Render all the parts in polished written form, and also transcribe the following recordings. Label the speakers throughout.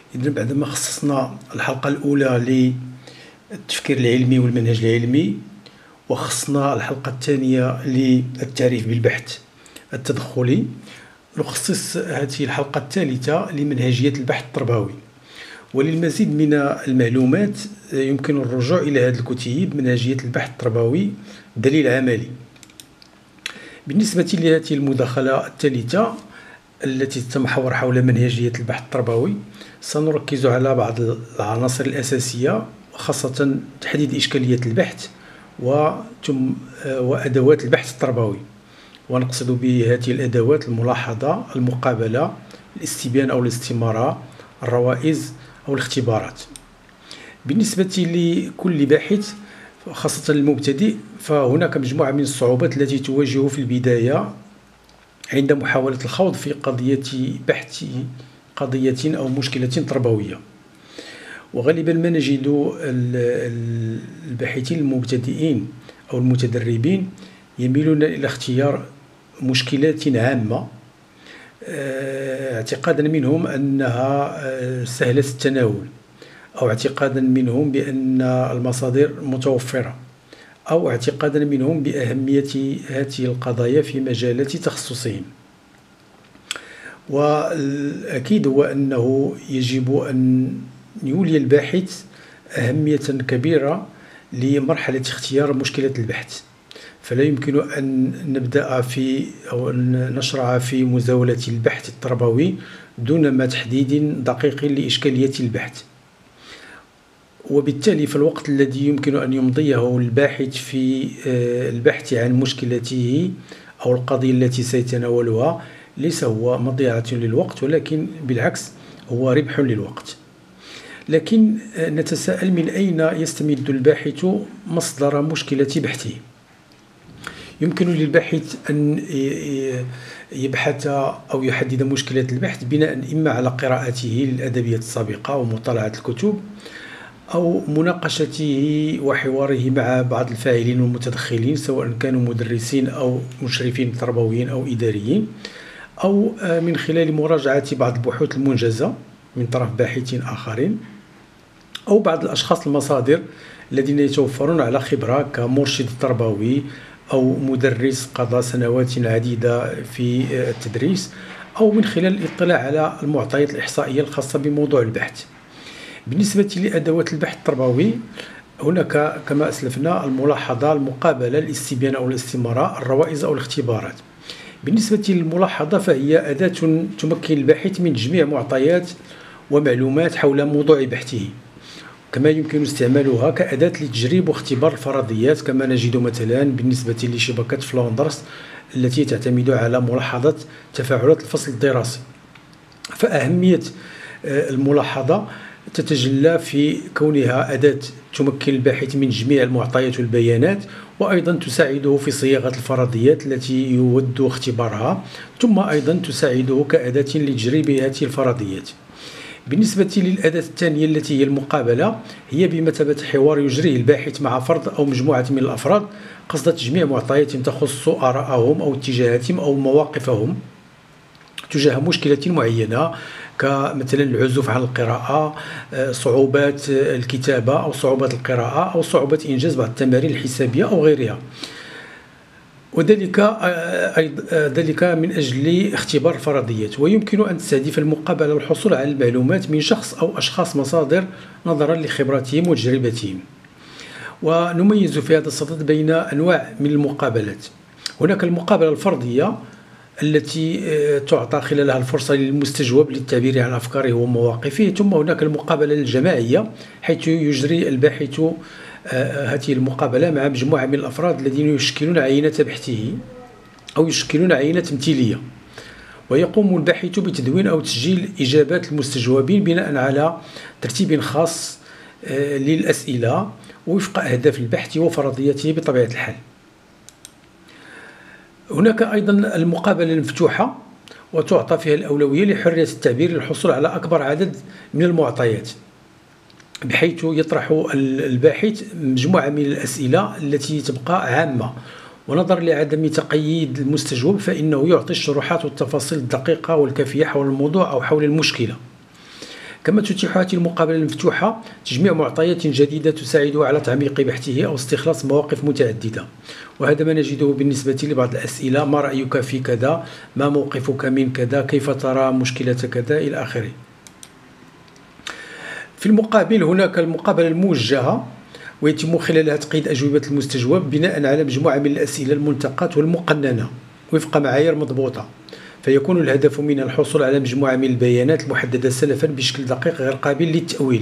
Speaker 1: إذن بعدما خصصنا الحلقة الأولى للتفكير العلمي والمنهج العلمي، وخصصنا الحلقة الثانية للتعريف بالبحث التدخلي، نخصص هذه الحلقة الثالثة لمنهجية البحث التربوي. وللمزيد من المعلومات يمكن الرجوع إلى هذا الكتيب منهجية البحث التربوي دليل عملي. بالنسبة لهذه المداخلة الثالثة التي تتمحور حول منهجية البحث التربوي، سنركز على بعض العناصر الأساسية، خاصة تحديد إشكالية البحث وأدوات البحث التربوي. ونقصد بهذه الأدوات الملاحظة، المقابلة، الاستبيان أو الاستمارة، الروائز أو الاختبارات. بالنسبة لكل باحث خاصة المبتدئ، فهناك مجموعة من الصعوبات التي تواجهه في البداية عند محاولة الخوض في بحث قضية أو مشكلة تربوية. وغالبا ما نجد الباحثين المبتدئين أو المتدربين يميلون إلى اختيار مشكلات عامة، اعتقادا منهم أنها سهلة التناول، أو اعتقادا منهم بأن المصادر متوفرة، أو اعتقادا منهم بأهمية هذه القضايا في مجالات تخصصهم. والأكيد هو أنه يجب أن يولي الباحث أهمية كبيرة لمرحلة اختيار مشكلة البحث، فلا يمكن أن نبدأ أو أن نشرع في مزاولة البحث التربوي دون ما تحديد دقيق لإشكالية البحث. وبالتالي فالوقت الذي يمكن أن يمضيه الباحث في البحث عن مشكلته أو القضية التي سيتناولها ليس هو مضيعة للوقت، ولكن بالعكس هو ربح للوقت. لكن نتساءل من أين يستمد الباحث مصدر مشكلة بحثه؟ يمكن للباحث أن يبحث أو يحدد مشكلة البحث بناء إما على قراءته للأدبيات السابقة ومطالعة الكتب، أو مناقشته وحواره مع بعض الفاعلين والمتدخلين، سواء كانوا مدرسين أو مشرفين تربويين أو إداريين، أو من خلال مراجعة بعض البحوث المنجزة من طرف باحثين آخرين، أو بعض الأشخاص المصادر الذين يتوفرون على خبرة كمرشد تربوي أو مدرس قضى سنوات عديدة في التدريس، أو من خلال الاطلاع على المعطيات الإحصائية الخاصة بموضوع البحث. بالنسبة لأدوات البحث التربوي، هناك كما أسلفنا الملاحظة، المقابلة، الاستبيان أو الاستمارة، الروائز أو الاختبارات. بالنسبة للملاحظة فهي أداة تمكن الباحث من تجميع معطيات ومعلومات حول موضوع بحثه، كما يمكن استعمالها كأداة لتجريب واختبار الفرضيات، كما نجد مثلا بالنسبة لشبكة فلوندرز التي تعتمد على ملاحظة تفاعلات الفصل الدراسي. فأهمية الملاحظة تتجلى في كونها أداة تمكن الباحث من تجميع المعطيات والبيانات، وأيضا تساعده في صياغة الفرضيات التي يود اختبارها، ثم أيضا تساعده كأداة لتجريب هذه الفرضيات. بالنسبة للأداة الثانية التي هي المقابلة، هي بمثابة حوار يجريه الباحث مع فرد أو مجموعة من الأفراد قصد تجميع معطيات تخص آراءهم أو اتجاهاتهم أو مواقفهم تجاه مشكلة معينة، كمثلا العزوف عن القراءة، صعوبات الكتابة أو صعوبات القراءة، أو صعوبة إنجاز بعض التمارين الحسابية أو غيرها. وذلك ذلك من أجل اختبار الفرضيات. ويمكن أن تستهدف المقابلة الحصول على المعلومات من شخص أو أشخاص مصادر نظرا لخبراتهم وتجربتهم. ونميز في هذا الصدد بين أنواع من المقابلات. هناك المقابلة الفردية التي تعطى خلالها الفرصة للمستجوب للتعبير عن أفكاره ومواقفه، ثم هناك المقابلة الجماعية حيث يجري الباحث هذه المقابلة مع مجموعة من الأفراد الذين يشكلون عينة بحثه أو يشكلون عينة تمثيلية، ويقوم الباحث بتدوين أو تسجيل إجابات المستجوبين بناء على ترتيب خاص للأسئلة وفق أهداف البحث وفرضياته بطبيعة الحال. هناك أيضا المقابلة المفتوحة، وتعطى فيها الأولوية لحرية التعبير للحصول على أكبر عدد من المعطيات، بحيث يطرح الباحث مجموعة من الأسئلة التي تبقى عامة، ونظرا لعدم تقييد المستجوب فإنه يعطي الشروحات والتفاصيل الدقيقة والكافية حول الموضوع أو حول المشكلة. كما تتيح هذه المقابلة المفتوحة تجميع معطيات جديدة تساعده على تعميق بحثه أو استخلاص مواقف متعددة. وهذا ما نجده بالنسبة لبعض الأسئلة: ما رأيك في كذا؟ ما موقفك من كذا؟ كيف ترى مشكلة كذا؟ إلى آخره. في المقابل هناك المقابلة الموجهة، ويتم خلالها تقييد أجوبة المستجوب بناء على مجموعة من الأسئلة المنتقاة والمقننة وفق معايير مضبوطة، فيكون الهدف منها الحصول على مجموعة من البيانات المحددة سلفا بشكل دقيق غير قابل للتأويل.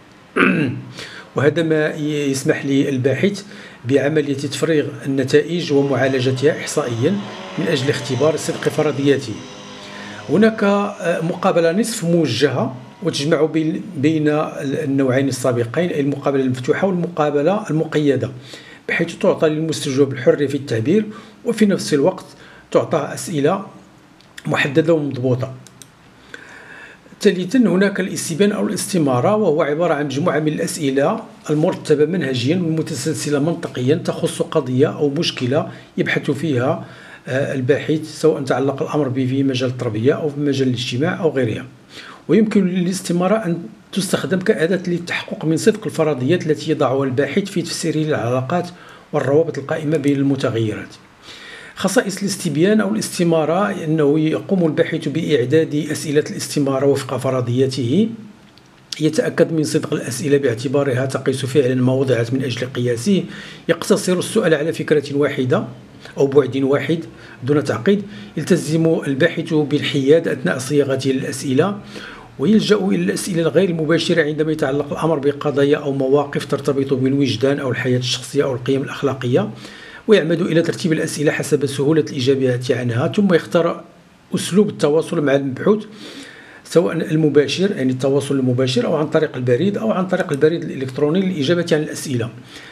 Speaker 1: وهذا ما يسمح للباحث بعملية تفريغ النتائج ومعالجتها إحصائيا من أجل اختبار صدق فرضياته. هناك مقابلة نصف موجهة وتجمع بين النوعين السابقين، أي المقابلة المفتوحة والمقابلة المقيدة، بحيث تعطى للمستجوب الحرية في التعبير وفي نفس الوقت تعطى أسئلة محددة ومضبوطة. ثالثا هناك الاستبيان أو الاستمارة، وهو عبارة عن مجموعة من الأسئلة المرتبة منهجيا والمتسلسلة منطقيا تخص قضية أو مشكلة يبحث فيها الباحث، سواء تعلق الأمر به في مجال التربية أو في مجال الاجتماع أو غيرها. ويمكن للاستمارة أن تستخدم كأداة للتحقق من صدق الفرضيات التي يضعها الباحث في تفسيره للعلاقات والروابط القائمة بين المتغيرات. خصائص الاستبيان أو الاستمارة: أنه يقوم الباحث بإعداد أسئلة الاستمارة وفق فرضياته، يتأكد من صدق الأسئلة باعتبارها تقيس فعلا ما وضعت من أجل قياسه، يقتصر السؤال على فكرة واحدة أو بعد واحد دون تعقيد، يلتزم الباحث بالحياد أثناء صياغة الأسئلة، ويلجأ إلى الأسئلة الغير المباشرة عندما يتعلق الأمر بقضايا أو مواقف ترتبط بالوجدان أو الحياة الشخصية أو القيم الأخلاقية، ويعمد إلى ترتيب الأسئلة حسب سهولة الإجابة عنها، ثم يختار أسلوب التواصل مع المبحوث، سواء المباشر يعني التواصل المباشر أو عن طريق البريد أو عن طريق البريد الإلكتروني للإجابة عن الأسئلة.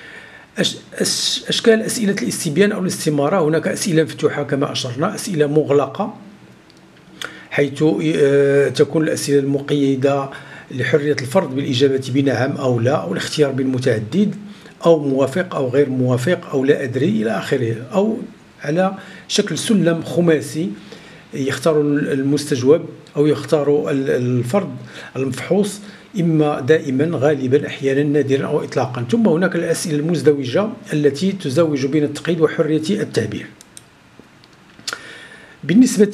Speaker 1: أشكال أسئلة الاستبيان أو الاستمارة: هناك أسئلة مفتوحة كما أشرنا، أسئلة مغلقة حيث تكون الأسئلة المقيدة لحرية الفرد بالإجابة بنعم أو لا، أو الاختيار بالمتعدد، أو موافق أو غير موافق، أو لا أدري إلى آخره، أو على شكل سلم خماسي يختار المستجوب أو يختار الفرد المفحوص، إما دائما، غالبا، أحيانا، نادرا أو إطلاقا. ثم هناك الأسئلة المزدوجة التي تزوج بين التقييد وحرية التعبير. بالنسبة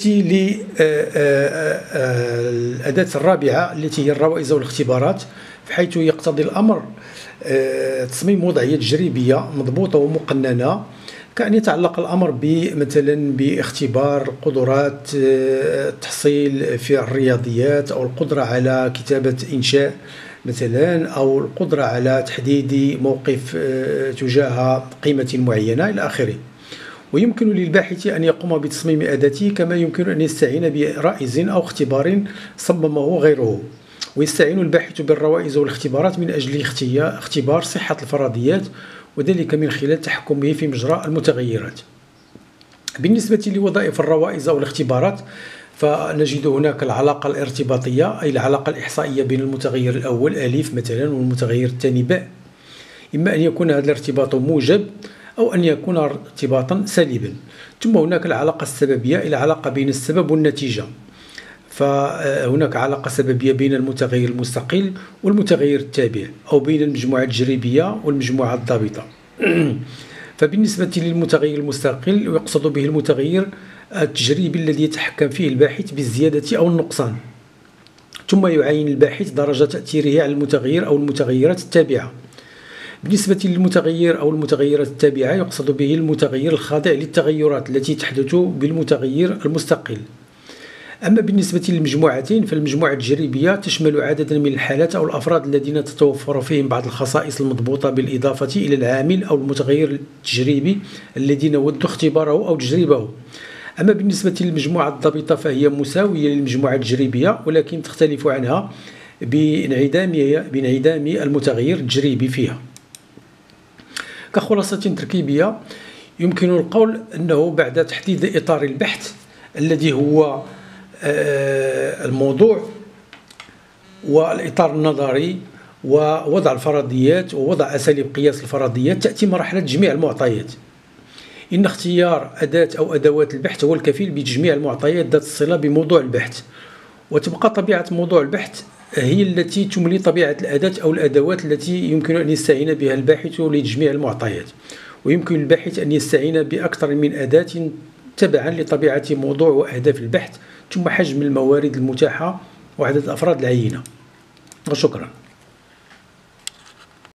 Speaker 1: للأداة الرابعة التي هي الروائز والاختبارات، بحيث يقتضي الأمر تصميم وضعية تجريبية مضبوطة ومقننة، كأن يتعلق الأمر مثلا باختبار قدرات التحصيل في الرياضيات، أو القدرة على كتابة إنشاء مثلا، أو القدرة على تحديد موقف تجاه قيمة معينة إلى آخره. ويمكن للباحث أن يقوم بتصميم أداته، كما يمكن أن يستعين برائز أو اختبار صممه غيره. ويستعين الباحث بالروائز والاختبارات من أجل اختبار صحة الفرضيات، وذلك من خلال تحكمه في مجرى المتغيرات. بالنسبة لوظائف الروائز أو الاختبارات، فنجد هناك العلاقة الارتباطية، أي العلاقة الإحصائية بين المتغير الأول ألف مثلا والمتغير الثاني باء، إما أن يكون هذا الارتباط موجب أو أن يكون ارتباطا سالبا. ثم هناك العلاقة السببية، إلى علاقة بين السبب والنتيجة، فهناك علاقة سببية بين المتغير المستقل والمتغير التابع، أو بين المجموعة التجريبية والمجموعة الضابطة. فبالنسبة للمتغير المستقل يقصد به المتغير التجريبي الذي يتحكم فيه الباحث بالزيادة أو النقصان، ثم يعين الباحث درجة تأثيره على المتغير أو المتغيرات التابعة. بالنسبة للمتغير أو المتغيرات التابعة يقصد به المتغير الخاضع للتغيرات التي تحدث بالمتغير المستقل. أما بالنسبة للمجموعتين، فالمجموعة التجريبية تشمل عددا من الحالات أو الأفراد الذين تتوفر فيهم بعض الخصائص المضبوطة بالإضافة إلى العامل أو المتغير التجريبي الذي نود اختباره أو تجريبه. أما بالنسبة للمجموعة الضابطة فهي مساوية للمجموعة التجريبية، ولكن تختلف عنها بانعدام المتغير التجريبي فيها. كخلاصة تركيبية، يمكن القول أنه بعد تحديد إطار البحث الذي هو الموضوع والإطار النظري ووضع الفرضيات ووضع أساليب قياس الفرضيات، تأتي مرحلة تجميع المعطيات. إن اختيار أداة أو أدوات البحث هو الكفيل بتجميع المعطيات ذات الصلة بموضوع البحث، وتبقى طبيعة موضوع البحث هي التي تملي طبيعة الأداة أو الأدوات التي يمكن أن يستعين بها الباحث لتجميع المعطيات. ويمكن للباحث أن يستعين بأكثر من أداة تبعا لطبيعة موضوع وأهداف البحث، ثم حجم الموارد المتاحة وعدد الأفراد العينة. وشكرا.